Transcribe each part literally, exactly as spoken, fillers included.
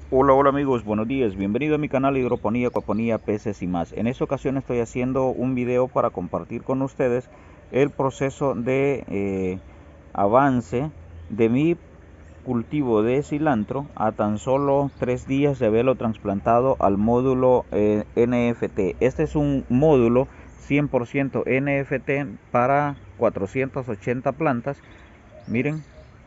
Hola, hola amigos, buenos días, bienvenido a mi canal Hidroponía, Acuaponía, Peces y más. En esta ocasión estoy haciendo un video para compartir con ustedes el proceso de eh, avance de mi cultivo de cilantro a tan solo tres días de haberlo trasplantado al módulo eh, N F T. Este es un módulo cien por ciento N F T para cuatrocientas ochenta plantas. Miren,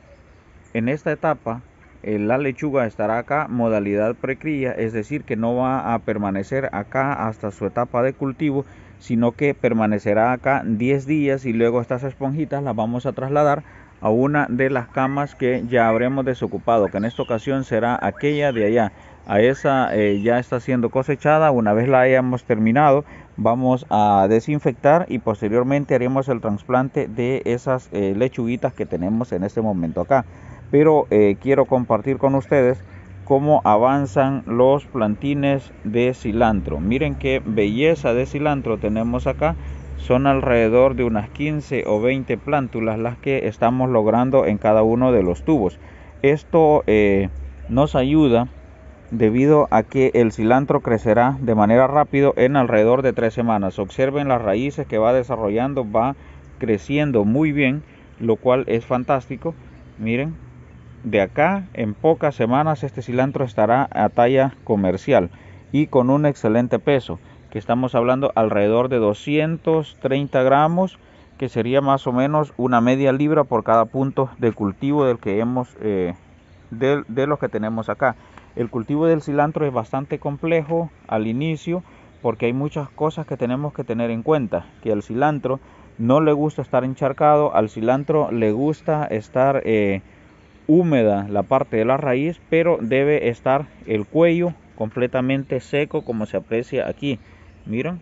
en esta etapa eh, la lechuga estará acá modalidad precría, es decir que no va a permanecer acá hasta su etapa de cultivo, sino que permanecerá acá diez días y luego estas esponjitas las vamos a trasladar a una de las camas que ya habremos desocupado, que en esta ocasión será aquella de allá. A esa eh, ya está siendo cosechada. Una vez la hayamos terminado, vamos a desinfectar y posteriormente haremos el trasplante de esas eh, lechuguitas que tenemos en este momento acá. Pero eh, quiero compartir con ustedes cómo avanzan los plantines de cilantro. Miren qué belleza de cilantro tenemos acá. Son alrededor de unas quince o veinte plántulas las que estamos logrando en cada uno de los tubos. Esto eh, nos ayuda debido a que el cilantro crecerá de manera rápida en alrededor de tres semanas. Observen las raíces que va desarrollando, va creciendo muy bien, lo cual es fantástico. Miren, de acá en pocas semanas este cilantro estará a talla comercial y con un excelente peso, que estamos hablando alrededor de doscientos treinta gramos, que sería más o menos una media libra por cada punto de cultivo del que hemos eh, de, de los que tenemos acá. El cultivo del cilantro es bastante complejo al inicio porque hay muchas cosas que tenemos que tener en cuenta. Que al cilantro no le gusta estar encharcado, al cilantro le gusta estar eh, húmeda la parte de la raíz, pero debe estar el cuello completamente seco, como se aprecia aquí. Miren,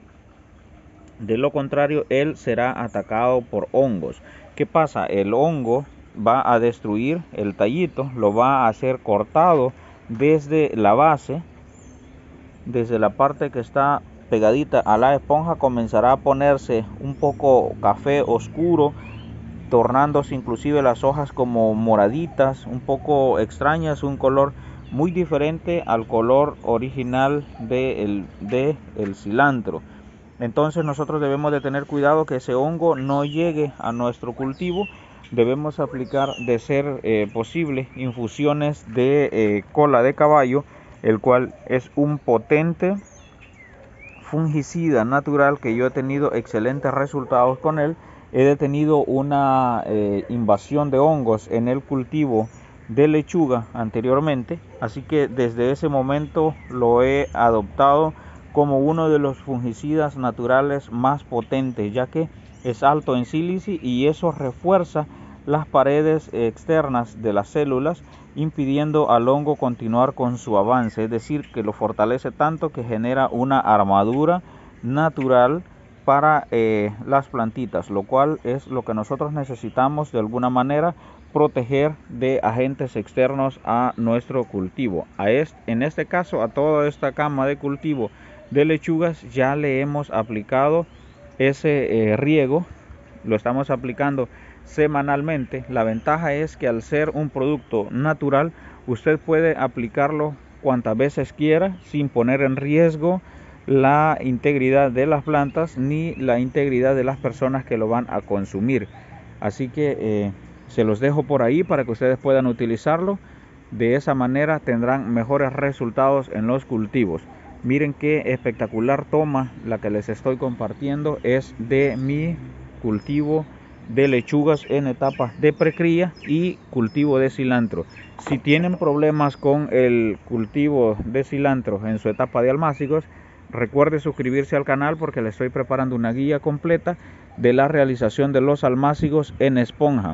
de lo contrario él será atacado por hongos. ¿Qué pasa? El hongo va a destruir el tallito, lo va a hacer cortado desde la base, desde la parte que está pegadita a la esponja, comenzará a ponerse un poco café oscuro, tornándose inclusive las hojas como moraditas, un poco extrañas, un color muy diferente al color original del de el cilantro. Entonces nosotros debemos de tener cuidado que ese hongo no llegue a nuestro cultivo. Debemos aplicar, de ser eh, posible, infusiones de eh, cola de caballo, el cual es un potente fungicida natural que yo he tenido excelentes resultados con él. He detenido una eh, invasión de hongos en el cultivo de lechuga anteriormente, así que desde ese momento lo he adoptado como uno de los fungicidas naturales más potentes, ya que es alto en sílice y eso refuerza las paredes externas de las células, impidiendo al hongo continuar con su avance, es decir, que lo fortalece tanto que genera una armadura natural para eh, las plantitas, lo cual es lo que nosotros necesitamos de alguna manera proteger de agentes externos a nuestro cultivo. A este, en este caso, a toda esta cama de cultivo de lechugas ya le hemos aplicado ese eh, riego, lo estamos aplicando semanalmente. La ventaja es que al ser un producto natural, usted puede aplicarlo cuantas veces quiera sin poner en riesgo la integridad de las plantas ni la integridad de las personas que lo van a consumir. Así que eh, se los dejo por ahí para que ustedes puedan utilizarlo. De esa manera tendrán mejores resultados en los cultivos. Miren qué espectacular toma la que les estoy compartiendo, es de mi cultivo de lechugas en etapas de precría y cultivo de cilantro. Si tienen problemas con el cultivo de cilantro en su etapa de almácigos, recuerde suscribirse al canal porque le estoy preparando una guía completa de la realización de los almácigos en esponja,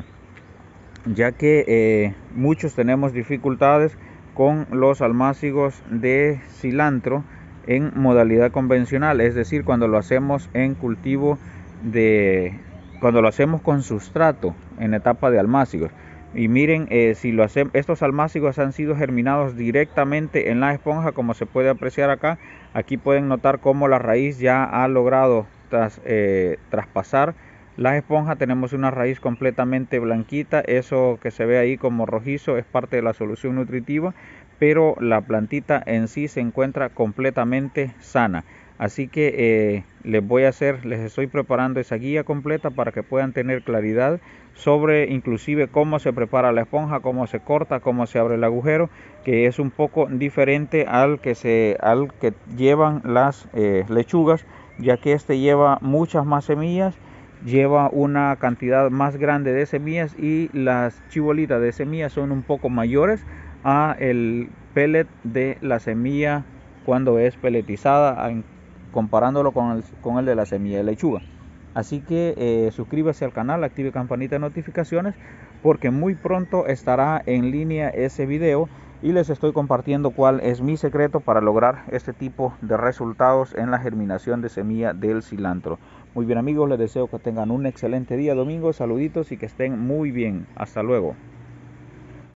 ya que eh, muchos tenemos dificultades con los almácigos de cilantro en modalidad convencional, es decir, cuando lo hacemos en cultivo de cuando lo hacemos con sustrato en etapa de almácigos. Y miren, eh, si lo hacemos, estos almácigos han sido germinados directamente en la esponja, como se puede apreciar acá. Aquí pueden notar cómo la raíz ya ha logrado tras, eh, traspasar Las esponjas tenemos una raíz completamente blanquita, eso que se ve ahí como rojizo es parte de la solución nutritiva, pero la plantita en sí se encuentra completamente sana. Así que eh, les voy a hacer, les estoy preparando esa guía completa para que puedan tener claridad sobre inclusive cómo se prepara la esponja, cómo se corta, cómo se abre el agujero, que es un poco diferente al que se al que llevan las eh, lechugas, ya que este lleva muchas más semillas, lleva una cantidad más grande de semillas y las chibolitas de semillas son un poco mayores a el pellet de la semilla cuando es peletizada, comparándolo con el, con el de la semilla de lechuga. Así que eh, suscríbase al canal, active campanita de notificaciones, porque muy pronto estará en línea ese video y les estoy compartiendo cuál es mi secreto para lograr este tipo de resultados en la germinación de semilla del cilantro. Muy bien amigos, les deseo que tengan un excelente día domingo, saluditos y que estén muy bien. Hasta luego.